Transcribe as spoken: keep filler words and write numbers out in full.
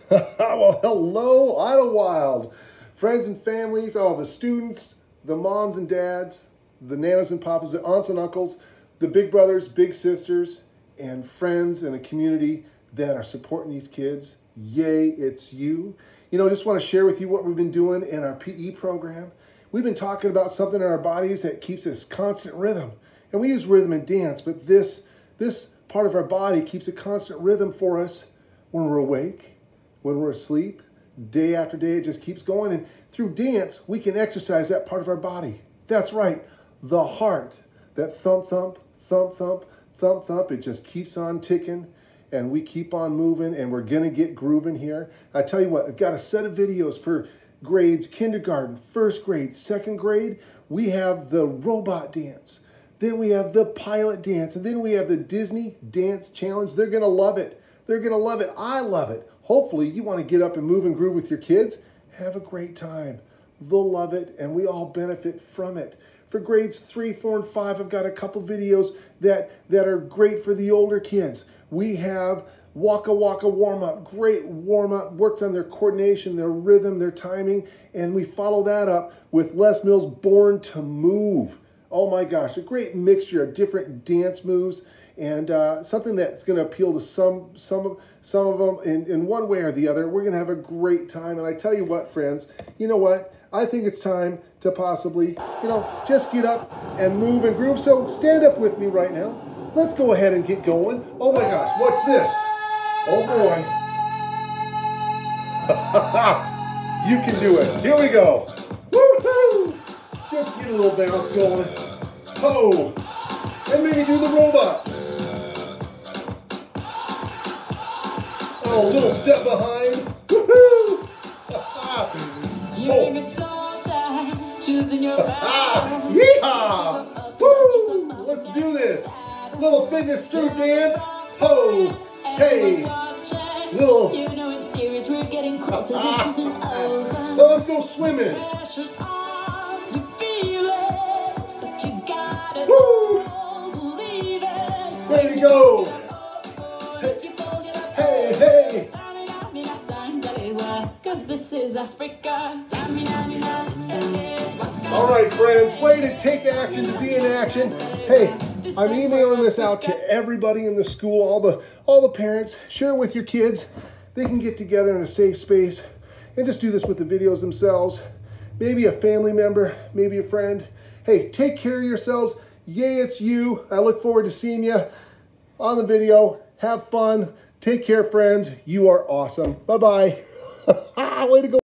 Well, hello, Idlewild. Friends and families, all the students, the moms and dads, the nanas and papas, the aunts and uncles, the big brothers, big sisters, and friends in the community that are supporting these kids. Yay, it's you. You know, I just want to share with you what we've been doing in our P E program. We've been talking about something in our bodies that keeps us constant rhythm. And we use rhythm in dance, but this, this part of our body keeps a constant rhythm for us when we're awake, when we're asleep, day after day. It just keeps going. And through dance, we can exercise that part of our body. That's right, the heart. That thump, thump, thump, thump, thump, thump. It just keeps on ticking, and we keep on moving, and we're going to get grooving here. I tell you what, I've got a set of videos for grades, kindergarten, first grade, second grade. We have the robot dance. Then we have the pilot dance. And then we have the Disney Dance Challenge. They're going to love it. They're going to love it. I love it. Hopefully you want to get up and move and groove with your kids. Have a great time. They'll love it, and we all benefit from it. For grades three, four, and five, I've got a couple videos that, that are great for the older kids. We have Waka Waka warm-up. Great warm-up. Works on their coordination, their rhythm, their timing. And we follow that up with Les Mills' Born to Move. Oh my gosh, a great mixture of different dance moves, and uh, something that's going to appeal to some some of some of them in, in one way or the other. We're going to have a great time. And I tell you what, friends, you know what? I think it's time to possibly, you know, just get up and move and groove. So stand up with me right now. Let's go ahead and get going. Oh my gosh, what's this? Oh boy. You can do it. Here we go. Woohoo! Just get a little bounce going. Oh! And maybe do the robot. Oh, a little step behind. Woohoo! You're in a soldier, choosing your path. Yeehaw! Woo! Let's do this. Little fitness through dance. Ho! Hey! Little. You know it's serious. We're getting closer. This isn't over. Well, let's go swimming. Pressure's on. You feel it, but you got it. Woo! Believe it. Way to go! Hey, hey! Cause this is Africa. All right, friends, way to take action, to be in action. Hey, I'm emailing this out to everybody in the school, all the all the parents. Share it with your kids. They can get together in a safe space and just do this with the videos themselves. Maybe a family member, maybe a friend. Hey, take care of yourselves. Yay, it's you. I look forward to seeing you on the video. Have fun. Take care, friends. You are awesome. Bye-bye. Way to go.